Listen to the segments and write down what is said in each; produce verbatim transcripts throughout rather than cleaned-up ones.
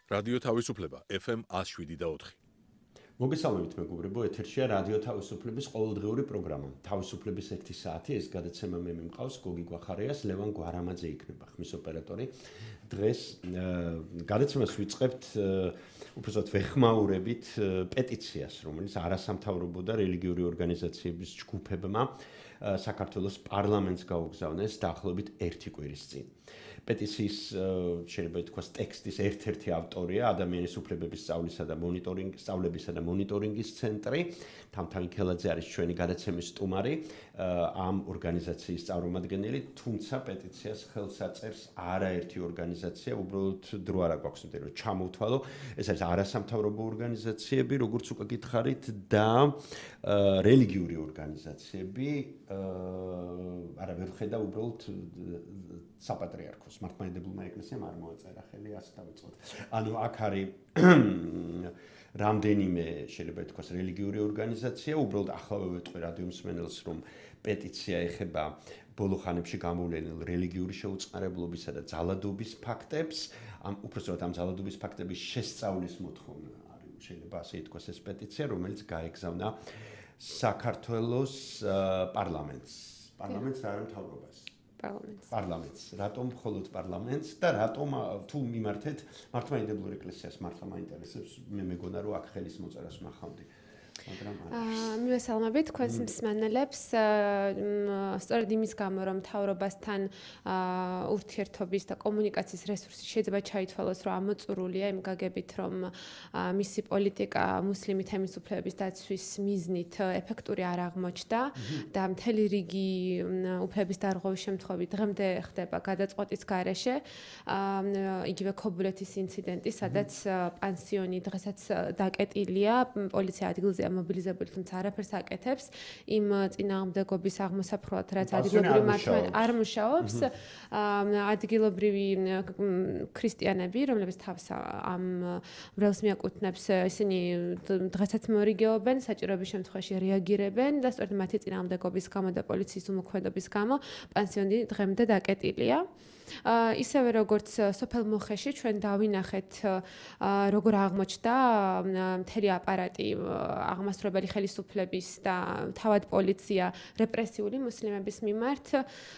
რადიო თავისუფლება ეფ ემ one oh seven და four. მოგესალმებით მეგობრებო, ეთერშია რადიო თავისუფლების ყოველდღიური პროგრამა. თავისუფლების ერთი საათი ეს გადაცემა მე მიმყავს გოგი გვახარიას, ლევან გვარამაძე იქნება ხმის ოპერატორი. დღეს გადაცემას ვიწყებთ უბრალოდ ვეხმაურებით პეტიციას, რომელიც არასამთავრობო და რელიგიური ორგანიზაციების ჯგუფებმა საქართველოს პარლამენტს გაუგზავნეს დაახლოებით ერთი კვირის წინ. პეტიციის შეიძლება ითქვას ტექსტის ერთ-ერთი ავტორია ადამიანის უფლებების სწავლისა და მონიტორინგის სწავლებისა და მონიტორინგის ცენტრი. თამთავი ქელაძე არის ჩვენი გადაცემის სტუმარი, ამ ორგანიზაციის წარმომადგენელი, თუმცა პეტიციას ხელს აწერს არაერთი ორგანიზაცია, უბრალოდ დრო არ აქვს იმდენ რომ ჩამოვთვალო. ეს არის არასამთავრობო ორგანიზაციები, როგორც უკვე გითხარით, და რელიგიური ორგანიზაციები, არა ვერ ხედა უბრალოდ საპატრიარქოს მართლმადიდებელმა ეკლესიამ არ მოაწერა ხელი, ასე დავიწყოთ. ანუ აქ არის რამდენიმე შეიძლება ითქვას რელიგიური ორგანიზაცია, უბრალოდ ახლა ვეტყვი რადიო მსმენელს, რომ პეტიცია ეხება ბოლო ხანებში გამოვლენილ რელიგიური შეუწყნარებლობისა და ძალადობის ფაქტებს, ამ უпростоრად ამ ძალადობის ფაქტების შესწავლის მოთხოვნა არის, შეიძლება ასე ითქვას ეს პეტიცია, რომელიც გაეგზავნა საქართველოს პარლამენტს. პარლამენტს არ მთავრობას. პარლამენტს. პარლამენტს. რატომ მხოლოდ პარლამენტს და რატომ თუ მიმართეთ მართლმადიდებლურ ეკლესიას მართლა მაინტერესებს, მე მეგონა რომ აქ ხელის მოწერას ვნახავდი. მივესალმებით თქვენს მსმენელებს, სწორედ იმის გამო, რომ მთავრობასთან ურთიერთობის და კომუნიკაციის რესურსი შეიძლება ჩაითვალოს, რომ ამოწურულია იმ გაგებით, რომ მისი პოლიტიკა მუსლიმი თემის უფლებების დაცვის მიზნით ეფექტური არ აღმოჩნდა და მთელი რიგი უფლების დარღვევის შემთხვევები დღემდე ხდება გადაწყვეტის გარეშე. იგივე ქობულეთის ინციდენტი, სადაც პანსიონი დღესაც დაკეტილია, პოლიცია ადგილზე მობილიზებული, თუმცა არაფერს აკეთებს იმ წინააღმდეგობის აღმოსაფრთხოდ, რაც ადგილობრივი მართლმადიდებლობა არ მუშაობს. ადგილობრივი ქრისტიანები, რომლებიც თავს ამ მრევლს მიაკუთვნებს, ისინი დღესაც მორიგეობენ, საჭიროების შემთხვევაში რეაგირებენ და სწორედ მათი წინააღმდეგობის გამო და პოლიციის უმოქმედობის გამო პანსიონი დღემდე დაკეტილია. ისევე როგორც სოფელ მუხეში ჩვენ დავინახეთ როგორ აღმოჩნდა მთელი აპარატი აღმასრულებელი ხელისუფლების და თავად პოლიცია რეპრესიული მუსლიმების მიმართ,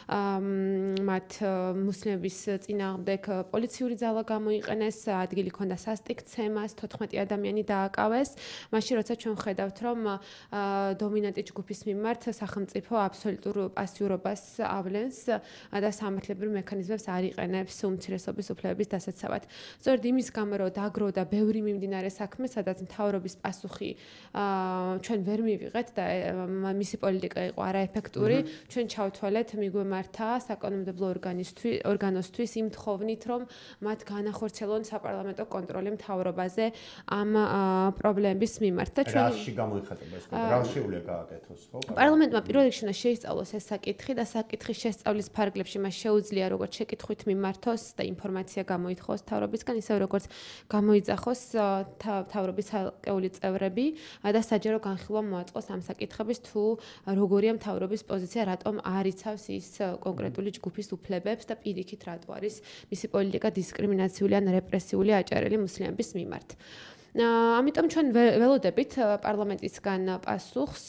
მათ მუსლიმების წინააღმდეგ პოლიციური ძალა გამოიყენეს, ადგილი ჰქონდა სასტიკცემას, თოთხმეტი ადამიანი დააკავეს. მაშინ როცა ჩვენ ხედავთ, რომ დომინანტი ჯგუფის მიმართ სახელმწიფო აბსოლუტურ პასიურობას ავლენს და სამართლებრივ მექანიზმებს არ იყენებს უმცირესობის უფლებების დასაცავად. სწორედ იმის გამო, რომ დაგროვდა ბევრი მიმდინარე საქმე, სადაც მთავრობის პასუხი ჩვენ ვერ მივიღეთ და მისი პოლიტიკა იყო არაეფექტური, ჩვენ ჩავთვალეთ მიგვემართა საკანონმდებლო ორგანოსთვის იმ თხოვნით, რომ მათ განახორციელონ საპარლამენტო კონტროლი მთავრობაზე ამ პრობლემების მიმართ. და ჩვენ რაში გამოიხატება ეს კონტროლი? რა შეუძლია გააკეთოს, ხო? პარლამენტმა პირველ რიგში უნდა შეისწავლოს ეს საკითხი და საკითხის შესწავლის ფარგლებში მას შეუძლია როგორც შეკითხვით მიმართოს და ინფორმაცია გამოითხოვოს მთავრობისგან, ისევე როგორც გამოიძახოს მთავრობის ცალკეული წევრები და საჯარო განხილვა მოაწყოს ამ საკითხების, თუ როგორია მთავრობის პოზიცია, რატომ არ იცავს ის კონკრეტული ჯგუფის უფლებებს და პირიქით რატო არის მისი პოლიტიკა დისკრიმინაციული ან რეპრესიული აჭარელი მუსლიმების მიმართ. ამიტომ ჩვენ ველოდებით პარლამენტისგან პასუხს,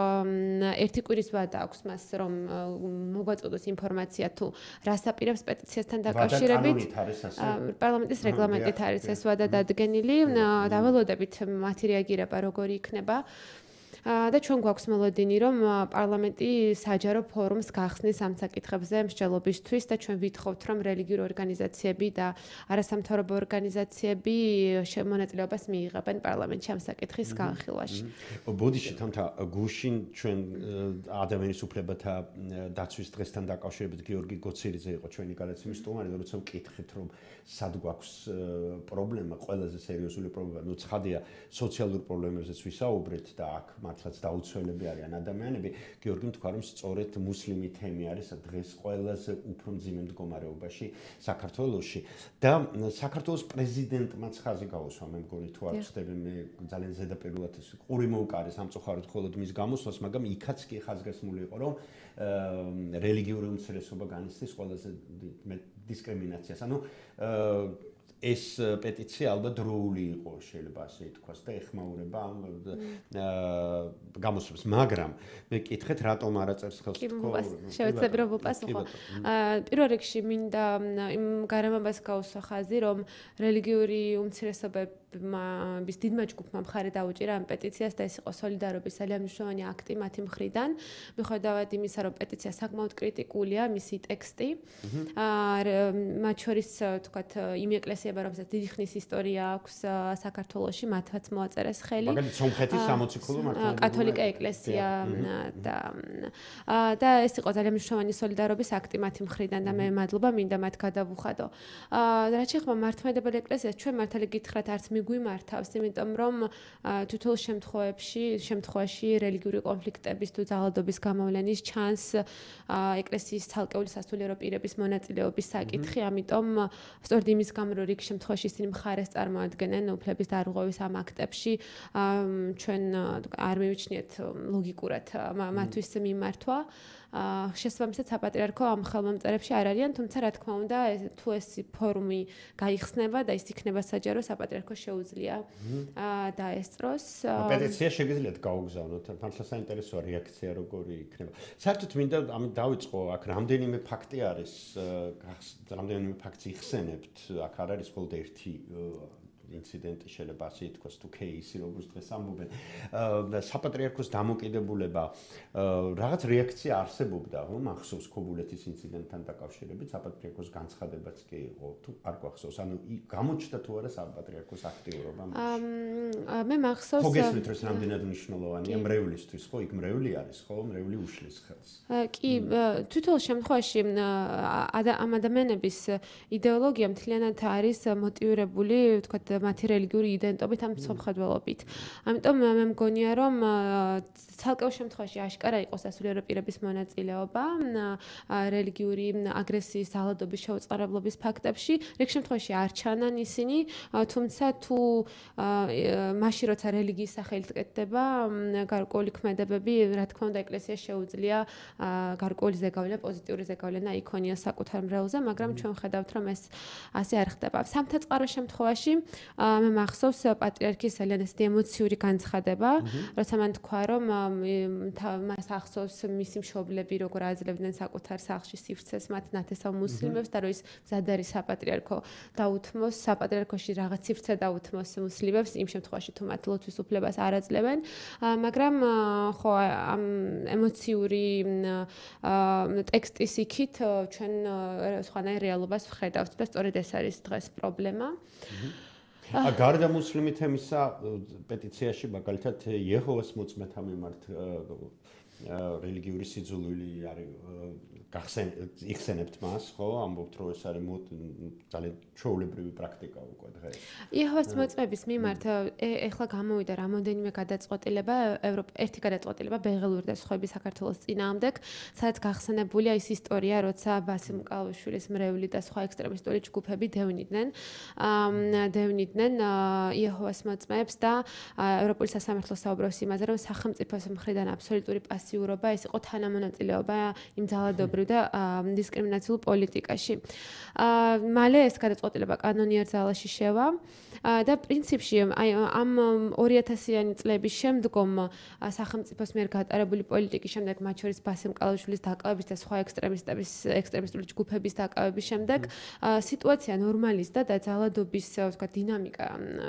ერთი კვირის ვადა აქვს მას, რომ მოგვაწოდოს ინფორმაცია თუ რას აპირებს პეტიციასთან დაკავშირებით. პარლამენტის რეგლამენტით არის ეს ვადა დადგენილი და ველოდებით მათი რეაგირება როგორი იქნება. და ჩვენ გვაქვს მოლოდინი, რომ პარლამენტი საჯარო ფორუმს გახსნის ამ საკითხებზე მსჯელობისთვის და ჩვენ ვითხოვთ, რომ რელიგიური ორგანიზაციები და არასამთავრობო ორგანიზაციები მონაწილეობას მიიღებენ პარლამენტში ამ საკითხის განხილვაში. ბოდიში თამთა გუშინ ჩვენ ადამიანის უფლებათა დაცვის დღესთან დაკავშირებით გიორგი გოცირიძე იყო ჩვენი გადაცემის სტუმარი, როცა ვკითხეთ, რომ სად გვაქვს პრობლემა, ყველაზე სერიოზული პრობლემა, ნუ ცხადია სოციალურ პრობლემებზეც ვისაუბრეთ და აქ მართლაც დაუცველები არიან ადამიანები. გიორგიმ თქვა, რომ სწორედ მუსლიმი თემი არის დღეს ყველაზე უფრო მძიმე მდგომარეობაში საქართველოში და საქართველოს პრეზიდენტმაც ხაზი გაუსვა, მე მგონი თუ არ ვწდები, მე ძალიან ზედაპირულად ყური მოვკარეს სამწუხაროდ მხოლოდ მის გამოსვლას, მაგრამ იქაც კი ხაზგასმული იყო, რომ რელიგიური უმცირესობა განიცდის ყველაზე დიდ დისკრიმინაციას. ანუ ეს პეტიცია ალბათ დროული იყო, შეიძლება ასე ითქვას და ეხმაურება ამ გამოსვლებს, მაგრამ მე კითხეთ, რატომ არ აწერს ხელს თქო? შევეცდები რომ ვუპასუხო. პირველ რიგში მინდა იმ გარემოებას გაუსვა ხაზი, რომ რელიგიური უმცირესობების დიდმა ჯგუფმა მხარი დაუჭირა ამ პეტიციას და ეს იყო სოლიდარობის ძალიან მნიშვნელოვანი აქტი მათი მხრიდან. მიუხედავად იმისა, რომ პეტიცია საკმაოდ კრიტიკულია, მისი ტექსტი. მათ შორის თქვათ იმ ეკლესიებმა, რომელსაც დიდი ხნის ისტორია აქვს საქართველოში, მათაც მოაწერეს ხელი. მაგალითად, სომხეთის სამოციქულო მართლმადიდებლური კათოლიკე ეკლესია და და ეს იყო ძალიან მნიშვნელოვანი სოლიდარობის აქტი მათი მხრიდან და მე მადლობა მინდა მათ გადავუხადო. რაც შეეხება მართლმადიდებელი ეკლესიას, ჩვენ მართალი გითხრათ, არც მიგვიმართავს, იმიტომ რომ თითოეულ შემთხვევებში, შემთხვევაში რელიგიური კონფლიქტების თუ ძალადობის გამოვლენის ჩანს ეკლესიის ცალკეული სასულიერო პირების მონაწილეობის საკითხი, ამიტომ სწორედ იმის გამო, რომ რიგ შემთხვევაში ისინი მხარეს წარმოადგენენ უფლების დარღვევის ამ აქტებში, ჩვენ არ მივიჩნიეთ ლოგიკურად მათთვის მიმართვა. შესაბამისად საპატრიარქო ამ ხელმომწერებში არ არიან, თუმცა რა თქმა უნდა, თუ ეს ფორუმი გაიხსნება და ის იქნება საჯარო, საპატრიარქოს შეუძლია დაესწროს. პეტიცია შეგიძლიათ გაუგზავნოთ, მართლა საინტერესოა რეაქცია როგორი იქნება. საერთოდ მინდა ამით დავიწყო, აქ რამდენიმე ფაქტი არის, რამდენიმე ფაქტს იხსენებთ, აქ არ არის მხოლოდ ერთი ინციდენტი, შეიძლება ასე ითქვას, თუ кейსი, როგორც დღეს ამბობენ. საპატრიარქოს დამოკიდებულება, რაღაც რეაქცია არსებობდა, რომ ახსოვს ქობულეთის ინციდენტთან დაკავშირებით, საპატრიარქოს განცხადებაც კი იყო, თუ არ გვახსოვს, ანუ გამოჩნდა თუ არა საპატრიარქოს აქტიურობა? მე მახსოვს. ხო გესმით, რომ რამდენად მნიშვნელოვანია მრევლისთვის, ხო, იქ მრევლი არის, ხო, მრევლი უშლის ხელს. კი, თითოეულ შემთხვევაში ამ ადამიანების იდეოლოგია მთლიანად არის მოტივირებული, ვთქვათ, მათი რელიგიური იდენტობით ამ სამხედველობით. ამიტომ მე მგონია, რომ ცალკეულ შემთხვევაში აშკარა იყო სასულიერო პირების მონაწილეობა რელიგიური აგრესიის, ძალადობის, შეუწყარებლობის ფაქტებში. რიგ შემთხვევაში არ ჩანან ისინი, თუმცა თუ მაშინ როცა რელიგიის სახელით კეთდება გარკვეული ქმედებები, რა თქმა უნდა, ეკლესიას შეუძლია გარკვეული ზეგავლენა, პოზიტიური ზეგავლენა იქონია საკუთარ მრევლზე, მაგრამ ჩვენ ვხედავთ, რომ ეს ასე არ ხდება. სამთაწყარო შემთხვევაში მე მახსოვს პატრიარქის ძალიან ესეთი ემოციური განცხადება, როცა მან თქვა, რომ მას ახსოვს მისი მშობლები როგორ აძლევდნენ საკუთარ სახლში სივრცეს მათ ნათესავ მუსლიმებს და რომ ის მზად არის საპატრიარქო დაუთმოს, საპატრიარქოში რაღაც სივრცე დაუთმოს მუსლიმებს იმ შემთხვევაში თუ მათ ლოცვის უფლებას არ აძლევენ, მაგრამ ხო ამ ემოციური ტექსტის იქით ჩვენ სხვანაირ რეალობას ვხედავთ და სწორედ ეს არის დღეს პრობლემა. გარდა მუსლიმი თემისა, პეტიციაში მაგალითად იეჰოვას მოწმეთა მიმართ რელიგიური სიძულვილი არის იხსენებთ მას, ხო? ამბობთ, რომ ეს არის ძალიან ჩვეულებრივი პრაქტიკა უკვე დღეს. იეჰოვას მოწმების მიმართ ეხლა გამოვიდა რამოდენიმე გადაწყვეტილება, ერთი გადაწყვეტილება ბეღელური და სხვაები საქართველოს წინააღმდეგ, სადაც გახსენებულია ის ისტორია, როცა ბასიმ კალაშვილის მრევლი და სხვა ექსტრემისტული ჯგუფები დევნიდნენ, დევნიდნენ იეჰოვას მოწმეებს და ევროპული სასამართლო საუბრობს იმაზე, რომ სახელმწიფოს მხრიდან აბსოლუტური პასიურობა ეს იყო თანამონაწილეობა იმ ძალადობრივ და დისკრიმინაციულ პოლიტიკაში. მალე ეს გადაწყვეტილება კანონიერ ძალაში შევა და პრინციპში აი ამ ორი ათასიანი წლების შემდგომ სახელმწიფოს მიერ გატარებული პოლიტიკის შემდეგ, მათ შორის ბასიმ კალაშვილის დაკავების და სხვა ექსტრემისტების ექსტრემისტული ჯგუფების დაკავების შემდეგ სიტუაცია ნორმალიზდა და ძალადობის ვთქვათ დინამიკა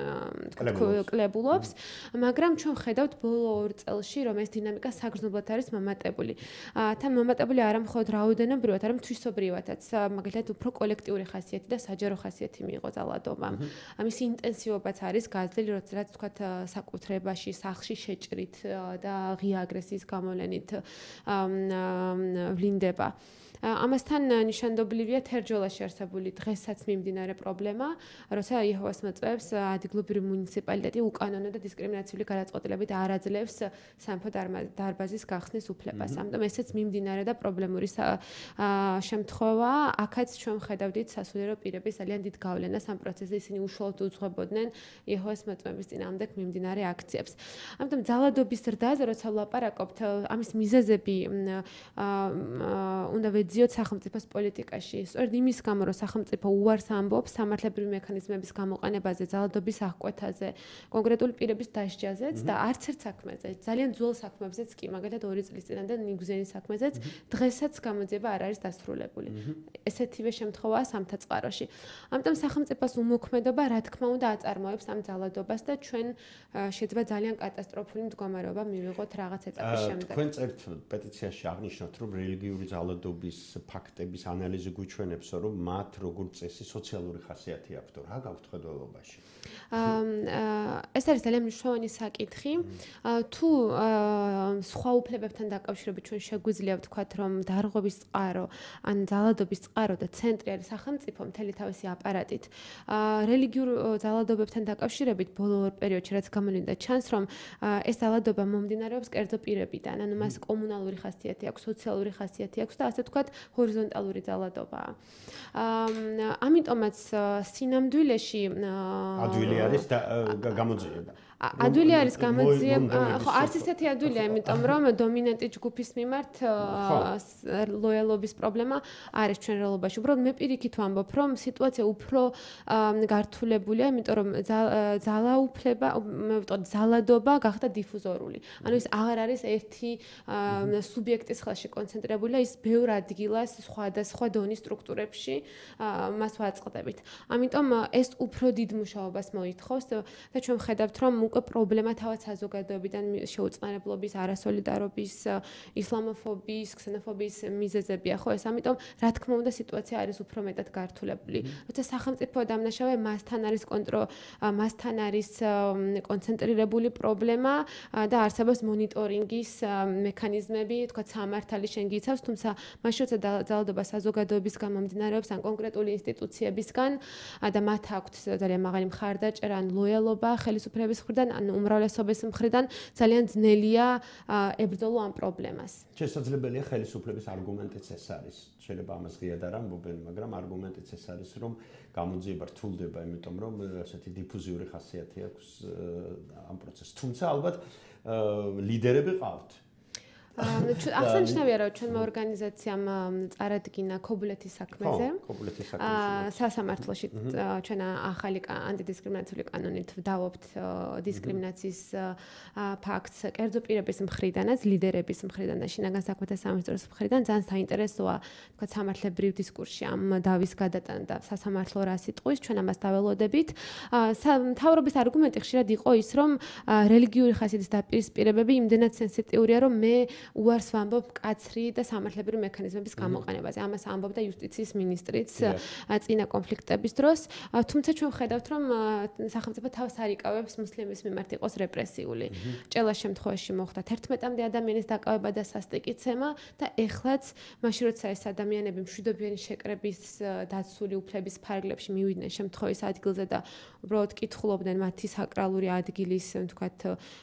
კლებულობს, მაგრამ ჩვენ ხედავთ ბოლო ორ წელში, რომ ეს დინამიკა საგრძნობლად არის მომატებული. თან მომატებული არა მხოლოდ რაოდენობრივად, არამედ თვისობრივადაც, მაგალითად უფრო კოლექტიური ხასიათი და საჯარო ხასიათი მიიღო ძალადობამ. ამის ინტენსივობაც არის გაზრდილი, რაც თქვათ საკუთრებაში, სახლში შეჭრით და ღია აგრესიის გამოვლენით ვლინდება. ამასთან ნიშანდობლივია თერჯოლაში არსებული დღესაც მიმდინარე პრობლემა, როცა იეჰოვას მოწმეებს ადგილობრივი მუნიციპალიტეტი უკანონო და დისკრიმინაციული გადაწყვეტილებით არ აძლევს სამეფო დარბაზის გახსნის უფლებას. ამიტომ ესეც მიმდინარე და პრობლემური შემთხვევა. აქაც ჩვენ ვხედავდით სასულიერო პირების ძალიან დიდ გავლენას ამ პროცესზე, ისინი უშუალოდ უძღვებოდნენ იეჰოვას მოწმეების წინააღმდეგ მიმდინარე აქციებს. ამიტომ ძალადობის ზრდაზე, როცა ვლაპარაკობთ, ამის მიზეზები უნდა მივეძიოთ სახელმწიფოს პოლიტიკაში. სწორედ იმის გამო, რომ სახელმწიფო უარს ამბობს სამართლებრივი მექანიზმების გამოყენებაზე, ძალადობის აღკვეთაზე, კონკრეტული პირების დასჯაზეც და არც ერთ საქმეზე, ძალიან ძველ საქმეებზეც კი, მაგალითად ორი წლის წინანდელ ნიგზენის საქმეზეც დღესაც გამოძიება არ არის დასრულებული. ესეთივე შემთხვევაა სამთაწყაროში. ამიტომ სახელმწიფოს უმოქმედობა, რა თქმა უნდა, აწარმოებს ამ ძალადობას და ჩვენ შეიძლება ძალიან კატასტროფული მდგომარეობა მივიღოთ რაღაც ეტაპის შემდეგ. თქვენ წერთ პეტიციაში აღნიშნოთ, რომ რელიგიური ძალადობის ფაქტების ანალიზი გვიჩვენებს, რომ მათ როგორც წესი სოციალური ხასიათი აქვთ. რა გაქვთ ხედველობაში? ეს არის ძალიან მნიშვნელოვანი საკითხი. თუ სხვა უფლებებთან დაკავშირებით ჩვენ შეგვიძლია ვთქვათ, რომ დარღვევის წყარო, ან ძალადობის წყარო და ცენტრი არის სახელმწიფო მთელი თავისი აპარატით. რელიგიურ ძალადობებთან დაკავშირებით ბოლო პერიოდში რაც გამოვლინდა ჩანს, რომ ეს ძალადობა მომდინარეობს კერძო პირებიდან, ანუ მას კომუნალური ხასიათი აქვს, სოციალური ხასიათი აქვს და ასე ვთქვათ, ჰორიზონტალური ძალადობაა. ამიტომაც სინამდვილეში ადვილი არის გამოძიება. ადვილი არის გამოძიება, ხო, არც ისეთი ადვილია, იმიტომ რომ დომინანტი ჯგუფის მიმართ ლოიალობის პრობლემა არის ჩვენ რეალობაში. უბრალოდ მე პირიქით ვამბობ, რომ სიტუაცია უფრო გართულებულია, იმიტომ რომ ძალაუფლება, მე ვიტყოდ, ძალადობა გახდა დიფუზორული. ანუ ის აღარ არის ერთი სუბიექტის ხელში კონცენტრირებული, ის ბევრ ადგილას სხვადასხვა დონის სტრუქტურებში მას ვაწყდებით. ამიტომ ეს უფრო დიდ მუშაობას მოითხოვს და ჩვენ ვხედავთ, რომ უკვე პრობლემა თავად საზოგადოებიდან შეუწყნარებლობის, არასოლიდარობის, ისლამოფობიის, ქსენოფობიის მიზეზებია, ხო ეს ამიტომ რა თქმა უნდა სიტუაცია არის უფრო მეტად გართულებული. როცა სახელმწიფო დამნაშავე მასთან არის კონტრო მასთან არის კონცენტრირებული პრობლემა და არსებობს მონიტორინგის მექანიზმები, თქვა სამართალი შენ გიცავს, თუმცა მაშინ როცა ძალადობა საზოგადოებისგან მომდინარეობს ან კონკრეტული ინსტიტუციებისგან და მათ აქვთ ძალიან მაღალი მხარდაჭერა ან ლოიალობა ხელისუფლების მხრიდან ან უმრავლესობის მხრიდან ძალიან ძნელია ებრძოლო ამ პრობლემას. შესაძლებელია ხელისუფლების არგუმენტიც ეს არის. შეიძლება ამას ღიად არ ამბობენ, მაგრამ არგუმენტიც ეს არის, რომ გამოძიება რთულდება, იმიტომ რომ ასეთი დიფუზიური ხასიათი აქვს ამ პროცესს. თუმცა ალბათ ლიდერები ყავთ. აღსანიშნავია, რომ ჩვენმა ორგანიზაციამ წარადგინა ქობულეთის საქმეზე. ქობულეთის საქმეზე. სასამართლოში ჩვენ ახალი ანტიდისკრიმინაციული კანონით ვდავობთ დისკრიმინაციის ფაქტს კერძო პირების მხრიდანაც, ლიდერების მხრიდან და შინაგან საქმეთა სამინისტროს მხრიდან ძალიან საინტერესოა, თქვა სამართლებრივ დისკურსში ამ დავის გადატანა და სასამართლო რა სიტყვის, ჩვენ ამას დაველოდებით. მთავრობის არგუმენტი ხშირად იყო ის, რომ რელიგიური ხასიათის დაპირისპირებები იმდენად სენსიტიურია, რომ მე უარს ვამბობ კაცრი და სამართლებრივი მექანიზმების გამოყენებაზე. ამას ამბობდა იუსტიციის მინისტრიც წინა კონფლიქტების დროს. თუმცა ჩვენ ვხედავთ, რომ სახელმწიფო თავს არ იკავებს მუსლიმების მიმართ იყოს რეპრესიული. ჭელას შემთხვევაში მოხდა თერთმეტამდე ადამიანის დაკავება და სასტიკიცემა და ეხლაც მაშინ როცა ეს ადამიანები მშვიდობიანი შეკრების დაცული უფლების ფარგლებში მივიდნენ შემთხვევის ადგილზე და უბრალოდ კითხულობდნენ მათი საკრალური ადგილის, თქვათ,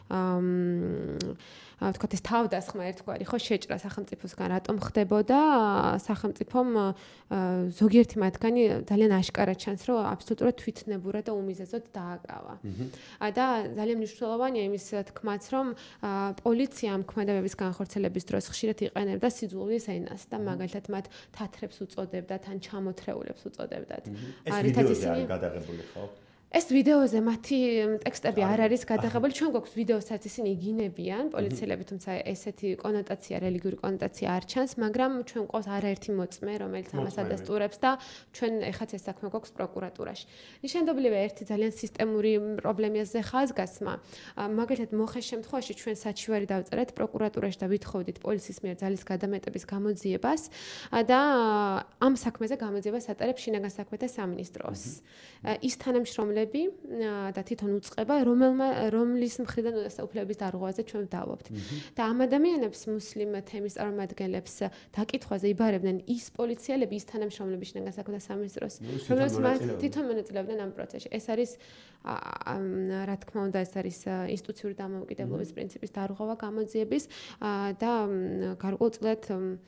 ვთქვათ ეს თავდასხმა ერთგვარი ხო შეჭრა სახელმწიფოსგან რატომ ხდებოდა სახელმწიფომ ზოგიერთი მათგანი ძალიან აშკარად ჩანს რომ აბსოლუტურად თვითნებურად და უმიზეზოდ დააკავა. და ძალიან მნიშვნელოვანია იმის თქმაც რომ პოლიცია ამ ქმედებების განხორციელების დროს ხშირად იყენებდა სიძულვილის ენას და მაგალითად მათ თათრებს უწოდებდა თან ჩამოთრეულებს უწოდებდათ. ეს ვიდეოზე არის გადაღებული ხო? ეს ვიდეოზე მათი ტექსტები არ არის გადაღებული. ჩვენ გვაქვს ვიდეოსაც ისინი იგინებიან პოლიციელები, თუმცა ესეთი კონოტაცია, რელიგიური კონოტაცია არ ჩანს, მაგრამ ჩვენ გვყავს არაერთი მოწმე, რომელიც ამას ადასტურებს და ჩვენ ეხაც ეს საქმე გვაქვს პროკურატურაში. ნიშანდობლივია ერთი ძალიან სისტემური პრობლემაზე ხაზგასმა. მაგალითად, მოხეს შემთხვევაში ჩვენ საჩივარი დავწერეთ პროკურატურაში და ვითხოვდით პოლიციის მიერ ძალის გადამეტების გამოძიებას და ამ საქმეზე გამოძიებას ატარებს შინაგან საქმეთა სამინისტროს. ის თანამშრომლები და თვითონ უწყება, რომელმა რომლის მხრიდან უდასტურების დარღვევაზე ჩვენ ვდავობთ. და ამ ადამიანებს მუსლიმ თემის წარმომადგენლებს დაკითხვაზე იბარებდნენ ის პოლიციელები, ის თანამშრომლები შინაგან საქმეთა სამინისტროს, რომლებიც მათ თვითონ მონაწილეობდნენ ამ პროცესში. ეს არის რა თქმა უნდა, ეს არის ინსტიტუციური დამოუკიდებლობის პრინციპის დარღვევა გამოძიების და გარკვეულწილად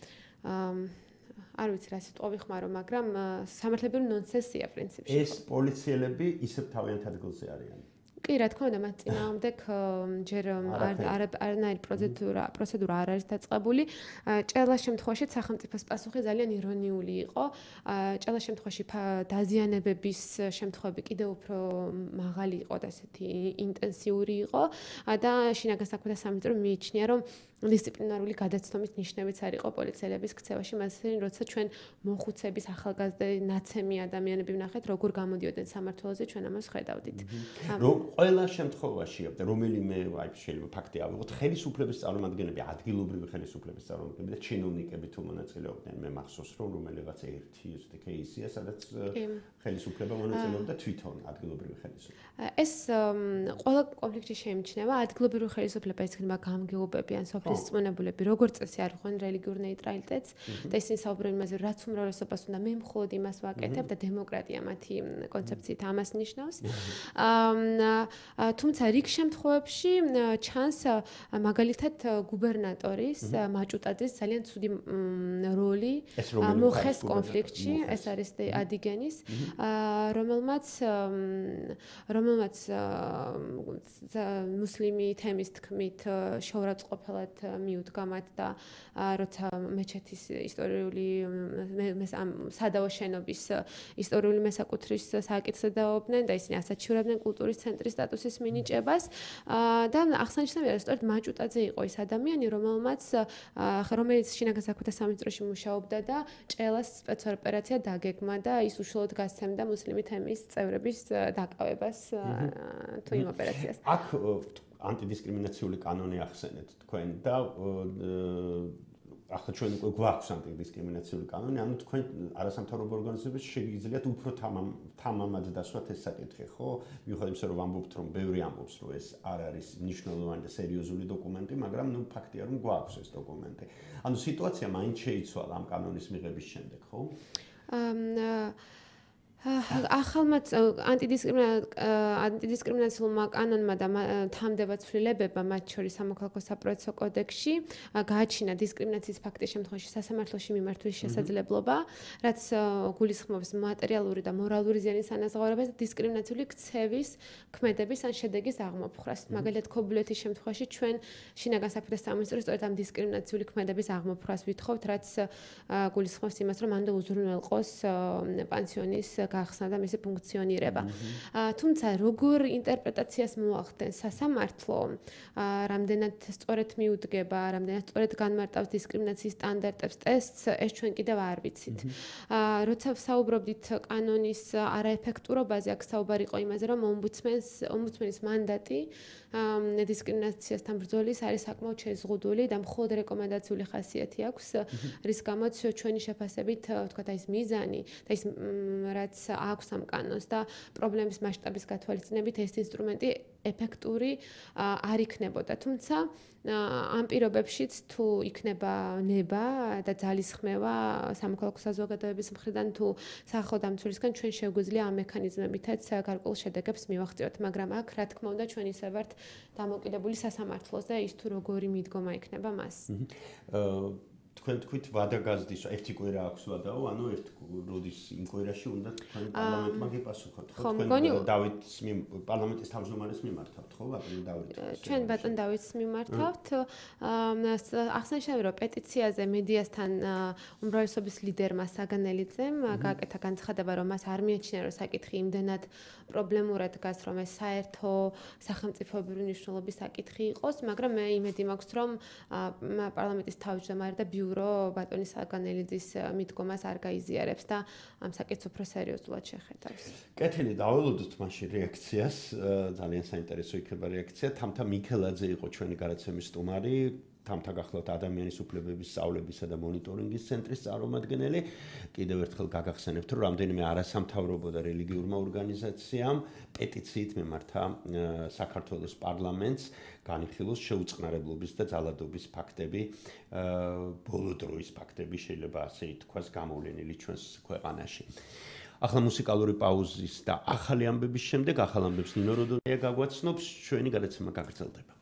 არ ვიცი რა სიტყვა ვიხმარო, მაგრამ სამართლებრივი ნონსენსია პრინციპში. ეს პოლიციელები ისევ თავიანთ ადგილზე არიან. კი, რა თქმა უნდა, მათ წინააღმდეგ ჯერ არანაირი პროცედურა პროცედურა არ არის დაწყებული. ჭელას შემთხვევაში სახელმწიფოს პასუხი ძალიან ირონიული იყო. ჭელას შემთხვევაში დაზიანებების შემთხვევები კიდევ უფრო მაღალი იყო და ესეთი ინტენსიური იყო და შინაგან საქმეთა სამინისტრო მიიჩნია, რომ დისციპლინარული გადაცნობის ნიშნებიც არ იყო პოლიციელების ქცევაში, მასწავლებელი, როცა ჩვენ მოხუცების ახალგაზრდა ნაცემი ადამიანები ვნახეთ, როგორ გამოდიოდნენ სამმართველოზე, ჩვენ ამას ხედავდით. რომ ყველა შემთხვევაში, რომელიმე აი შეიძლება ფაქტი ავიღოთ, ხელისუფლების წარმომადგენლები, ადგილობრივი ხელისუფლების წარმომადგენლები და ჩინოვნიკები თუ მონაწილეობდნენ, მე მახსოვს, რომ რომელიღაც ერთი ისეთი кейსია, სადაც ხელისუფლება მონაწილეობდა თვითონ ადგილობრივი ხელისუფლება. ეს ყველა კონფლიქტში შეიმჩნევა, ადგილობრივი ხელისუფლება ისქნება გამგეობები ან სოფლის წმენებულები, როგორც წესი არ ხვენ რელიგიურ ნეიტრალიტეტს და ისინი საუბრობენ იმაზე, რაც უმრავლესობას უნდა მე მხოლოდ იმას ვაკეთებ და დემოკრატია მათი კონცეფციით ამას ნიშნავს. თუმცა რიგ შემთხვევებში ჩანს მაგალითად გუბერნატორის მაჭუტაძის ძალიან ცუდი როლი მოხეს კონფლიქტში, ეს არის ადიგენის, რომელმაც რომელმაც მუსლიმი თემის თქმით შეურაცხყოფელად მიუდგა მათ და როცა მეჩეთის ისტორიული სადავო შენობის ისტორიული მესაკუთრის საკითხზე დაობდნენ და ისინი ასაჩივრებდნენ კულტურის ცენტრის სტატუსის მინიჭებას და აღსანიშნავია რომ სწორედ მაჭუტაძე იყო ის ადამიანი რომელმაც რომელიც შინაგან საქმეთა სამინისტროში მუშაობდა და ჭელას სპეცოპერაცია დაგეგმა და ის უშუალოდ გასცემდა მუსლიმი თემის წევრების დაკავებას თუ იმ ოპერაციას. აქ ანტიდისკრიმინაციული კანონი ახსენეთ თქვენ და ახლა ჩვენ უკვე გვაქვს ანტიდისკრიმინაციული კანონი, ანუ თქვენ არასამთავრობო ორგანიზებებს შეგიძლიათ უფრო თამამად დასვათ ეს საკითხი, ხო? მიუხედავად იმისა, რომ ვამბობთ, რომ ბევრი ამბობს, რომ ეს არ არის მნიშვნელოვანი და სერიოზული დოკუმენტი, მაგრამ ნუ ფაქტია, რომ გვაქვს ეს დოკუმენტი. ანუ სიტუაცია მაინც შეიცვალა ამ კანონის მიღების შემდეგ, ხო? ახალმა ანტიდისკრიმინაციულმა კანონმა და თანამდება ცვლილებებმა მათ შორის სამოქალაქო საპროცესო კოდექსში გააჩინა დისკრიმინაციის ფაქტის შემთხვევაში სასამართლოში მიმართვის შესაძლებლობა, რაც გულისხმობს მატერიალური და მორალური ზიანის ანაზღაურებას და დისკრიმინაციული ქცევის, ქმედების ან შედეგის აღმოფხვრას. მაგალითად, ქობულეთის შემთხვევაში ჩვენ შინაგან საქმეთა სამინისტროს სწორედ ამ დისკრიმინაციული ქმედების აღმოფხვრას ვითხოვთ, რაც გულისხმობს იმას, რომ მანდ უზრუნველყოს პანსიონის გახსნა და მისი ფუნქციონირება. თუმცა როგორ ინტერპრეტაციას მოახდენს სასამართლო, რამდენად სწორედ მიუდგება, რამდენად სწორედ განმარტავს დისკრიმინაციის სტანდარტებს, ტესტს, ეს ჩვენ კიდევ არ ვიცით. როცა ვსაუბრობდით კანონის არაეფექტურობაზე, აქ საუბარი იყო იმაზე, რომ ომბუდსმენს ომბუდსმენის მანდატი დისკრიმინაციასთან ბრძოლის არის საკმაოდ შეზღუდული და მხოლოდ რეკომენდაციული ხასიათი აქვს, რის გამოც ჩვენი შეფასებით, ვთქვათ, აი ეს მიზანი და ის რაც აქვს ამ კანონს და პრობლემის მასშტაბის გათვალისწინებით ეს ინსტრუმენტი ეფექტური არ იქნებოდა. თუმცა ამ პირობებშიც თუ იქნება ნება და ძალისხმევა სამოქალაქო საზოგადოების მხრიდან თუ სახალხო დამცველისგან ჩვენ შეგვიძლია ამ მექანიზმებითაც გარკვეულ შედეგებს მივაღწიოთ, მაგრამ აქ რა თქმა უნდა ჩვენ ისევ ვართ დამოკიდებული სასამართლოს და ის თუ როგორი მიდგომა იქნება მას. თქვენ თქვით ვადა გაზდის ერთი კვირა აქვს ვადაო, ანუ ერთ როდის იმ კვირაში უნდა თქვენ პარლამენტმა გიპასუხოთ, ხო? თქვენ დავითს პარლამენტის თავმჯდომარეს მიმართავთ, ხო? ბატონ დავით. ჩვენ ბატონ დავითს მიმართავთ. აღსანიშნავია, რომ პეტიციაზე მედიასთან უმრავლესობის ლიდერმა საგანელიძემ გააკეთა განცხადება, რომ მას არ მიაჩნია, რომ საკითხი იმდენად პრობლემურად დგას, რომ ეს საერთო სახელმწიფოებრივი მნიშვნელობის საკითხი იყოს, მაგრამ მე იმედი მაქვს, რომ პარლამენტის თავმჯდომარე და ბიურო ბატონი საგანელიძის მიდგომას არ გაიზიარებს და ამ საკითხს უფრო სერიოზულად შეხედავს. კეთილი, დაველოდოთ მაშინ რეაქციას, ძალიან საინტერესო იქნება რეაქცია. თამთა მიქელაძე იყო ჩვენი გადაცემის სტუმარი, თამთა გახლავთ ადამიანის უფლებების სწავლებისა და მონიტორინგის ცენტრის წარმომადგენელი. კიდევ ერთხელ გაგახსენებთ, რომ რამდენიმე არასამთავრობო და რელიგიურმა ორგანიზაციამ პეტიციით მიმართა საქართველოს პარლამენტს განიხილოს შეუწყნარებლობის და ძალადობის ფაქტები, ბოლო დროის ფაქტები შეიძლება ასე ითქვას გამოვლენილი ჩვენს ქვეყანაში. ახლა მუსიკალური პაუზის და ახალი ამბების შემდეგ ახალ ამბებს ნინო როდონია გაგვაცნობს, ჩვენი გადაცემა გაგრძელდება.